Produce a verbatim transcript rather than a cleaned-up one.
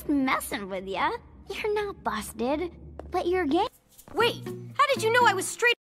messing with ya. You're not busted, but you're gay. Wait, how did you know I was straight?